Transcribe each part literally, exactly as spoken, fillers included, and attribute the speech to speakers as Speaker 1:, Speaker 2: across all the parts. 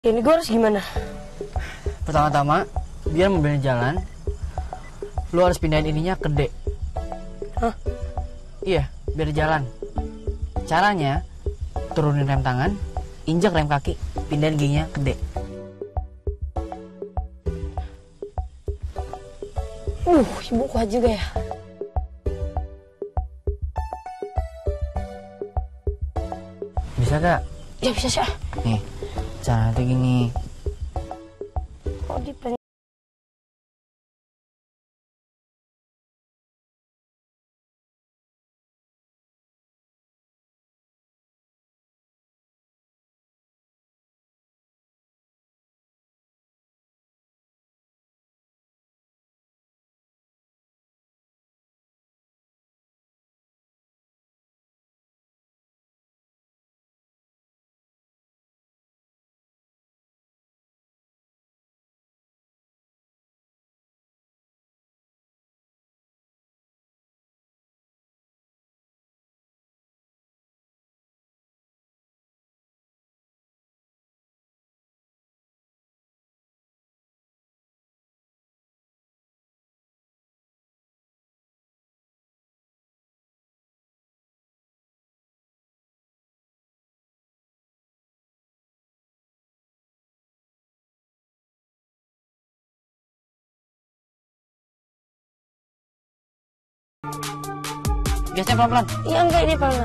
Speaker 1: Ini gue harus gimana?
Speaker 2: Pertama-tama, biar mobilnya jalan, lu harus pindahin ininya ke D.
Speaker 1: Hah?
Speaker 2: Iya, biar jalan. Caranya, turunin rem tangan, injak rem kaki, pindahin G-nya ke D.
Speaker 1: Uh, ibu kuat juga ya.
Speaker 2: Bisa gak?
Speaker 1: Ya bisa sih.
Speaker 2: Nih, caranya tuh gini.
Speaker 1: Oh, di pen...
Speaker 2: Gasnya pelan-pelan.
Speaker 1: Iya enggak, ini pelan.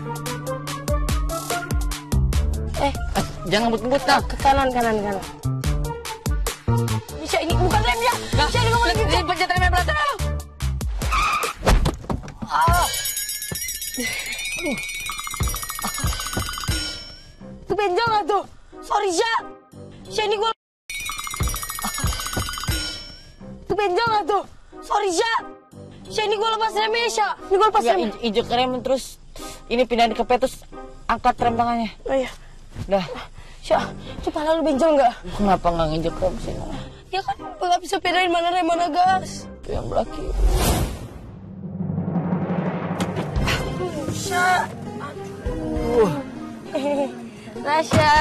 Speaker 1: Eh,
Speaker 2: Eh, jangan ngebut-ngebut dah.
Speaker 1: ke kanan, kanan, kanan. Bisa, ini bukan rem ya.
Speaker 2: Nah,
Speaker 1: Bisa, ini ngomong lagi.
Speaker 2: ini pencet remnya pelan.
Speaker 1: Ah. Itu benjol nggak tuh? Sorry, Sya. Sya, ini gue... Itu benjol nggak tuh? Sorry, Sya. Sya, ini gue lepas remnya, Sya. Ini gue lepas
Speaker 2: Ya,
Speaker 1: remnya.
Speaker 2: injek rem terus ini pindahin ke P, terus angkat rem tangannya.
Speaker 1: Oh iya.
Speaker 2: Dah.
Speaker 1: Sya, kepala lu benjol nggak?
Speaker 2: Kenapa nggak nginjek rem sih?
Speaker 1: Ya kan, gue nggak bisa bedain mana rem, mana gas.
Speaker 2: Yang belakang.
Speaker 1: Sya. Aduh. Nah, Sya.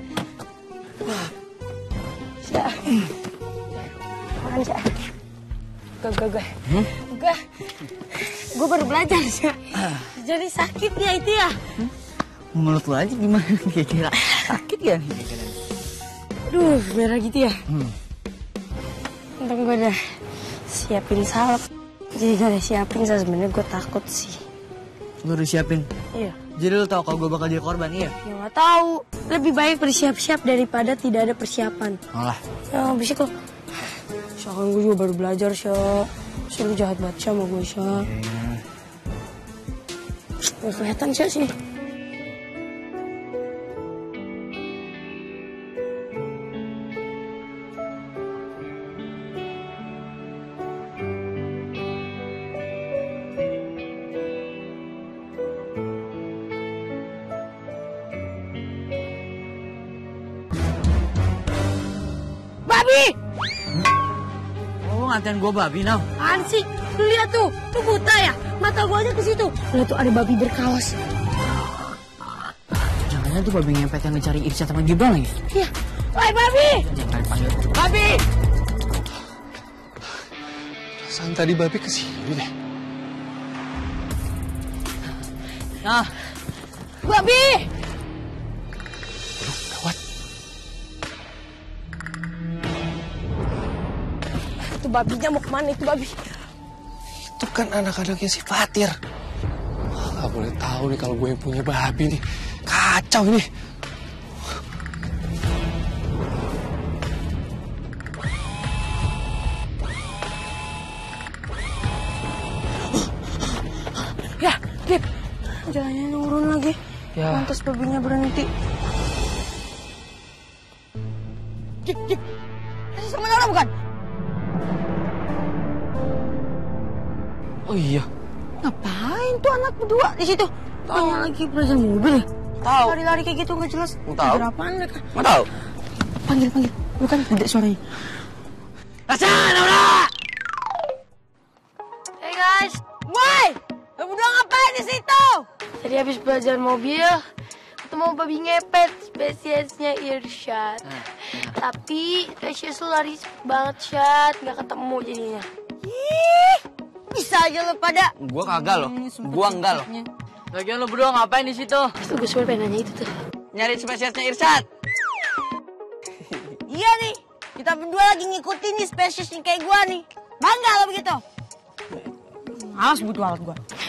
Speaker 1: Sya. Makan, Sya. Gak, gak, gak.
Speaker 2: Hmm?
Speaker 1: Gak. Gue baru belajar, Sya. Jadi sakit ya itu ya?
Speaker 2: Hmm? Menurut lu aja gimana? Kira-kira sakit ya nih?
Speaker 1: Aduh, merah gitu ya?
Speaker 2: Hmm.
Speaker 1: Untung gue udah siapin salep. Jadi gak ada siapin, sebenarnya gue takut sih.
Speaker 2: Lu udah siapin?
Speaker 1: Iya.
Speaker 2: Jadi lu tau kalau gue bakal jadi korban, iya?
Speaker 1: Ya nggak tahu. Lebih baik bersiap-siap daripada tidak ada persiapan.
Speaker 2: Alah.
Speaker 1: Ya, bisik lo. Sya, kan gue juga baru belajar, Sya. Sya, lu jahat banget, Sya, sama gue, Sya. Gak kelihatan, Sya, sih. Babi!
Speaker 2: Oh, ngatain gue babi, Nau?
Speaker 1: Apaan sih? Lu lihat tuh, tuh buta ya? Mata gua aja ke situ. Lihat tuh ada babi berkaos.
Speaker 2: Jangan-jangan tuh babi ngepet yang dicari Irsyad sama Gibran lagi.
Speaker 1: Iya. Woi, babi!
Speaker 2: Jangan panggil. Babi!
Speaker 3: Perasaan tadi babi kesini deh.
Speaker 2: Nah,
Speaker 1: Babi!
Speaker 3: Aduh, gawat.
Speaker 1: Itu babinya mau kemana itu babi?
Speaker 3: Itu kan anak-anaknya si Fatir. Wah, gak boleh tahu nih kalau gue yang punya babi nih. Kacau ini.
Speaker 1: Ya, Gip. Jalannya nurun lagi.
Speaker 2: Ya.
Speaker 1: Lantas babinya berhenti. Gip, Gip. Masih sama Nora bukan?
Speaker 2: oh iya.
Speaker 1: Ngapain tuh anak berdua di situ? Tanya lagi perasaan mobil ya?
Speaker 2: Tahu.
Speaker 1: Lari-lari kayak gitu nggak jelas.
Speaker 3: Tahu.
Speaker 1: Ngejar apaan mereka?
Speaker 3: Mau tahu?
Speaker 1: Panggil, panggil. Bukan gede suaranya.
Speaker 2: Rasa, Naura!
Speaker 1: Hey guys. Boy! Lu berdua ngapain di situ? Tadi habis belajar mobil, ketemu babi ngepet. spesiesnya Irsyad. Tapi spesies lu lari banget, Syad. Nggak ketemu jadinya.
Speaker 4: Ih, bisa aja lo pada.
Speaker 5: Gua kagak loh. Gua enggak loh.
Speaker 2: Lagian lo berdua ngapain di situ?
Speaker 1: Itu gue sebenernya pengen nanya itu tuh.
Speaker 5: Nyari spesiesnya Irsyad.
Speaker 4: Iya nih, kita berdua lagi ngikutin nih spesies yang kayak gua nih. Bangga lo begitu. Awas butuh alat gua.